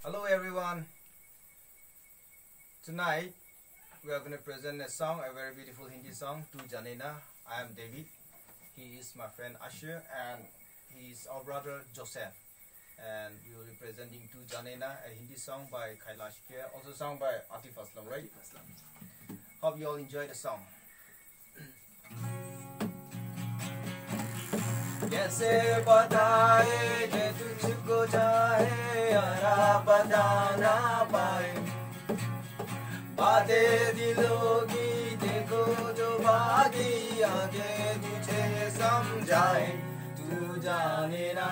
Hello everyone. Tonight we are going to present a song, a very beautiful Hindi song, Tu Janena. I am David. He is my friend Ashir and he is our brother Joseph. And we will be presenting Tu Janena, a Hindi song by Kailash Kher, also sung by Atif Aslam, right? Hope you all enjoy the song. कैसे बताए कि तुझको चाहे यारा बता ना पाए बातें दिलों की देखो जो बाकी आगे तुझे समझाए तू जाने ना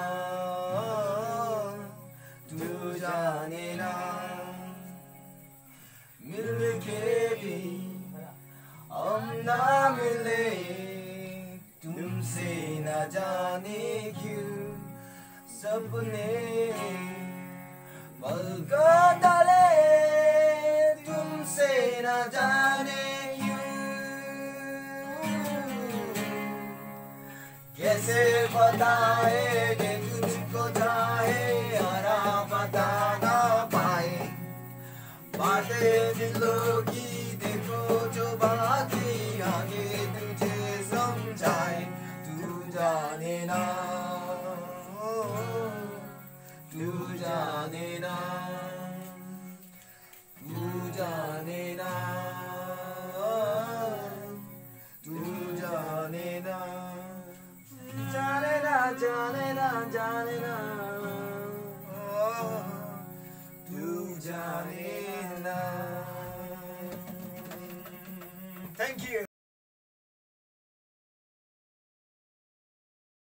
मिल के भी हम ना मिले तुमसे न जाने क्यों सपने पल को डाले तुमसे न जाने क्यों कैसे बताए कि तुझको चाहे यारा बता ना पाए बातें दिलों की देखो जो बाकी आगे तुझे समझाए तू जाने ना तू जाने ना तू जाने ना तू जाने ना जाने ना जाने ना जाने ना तू जाने ना Thank you.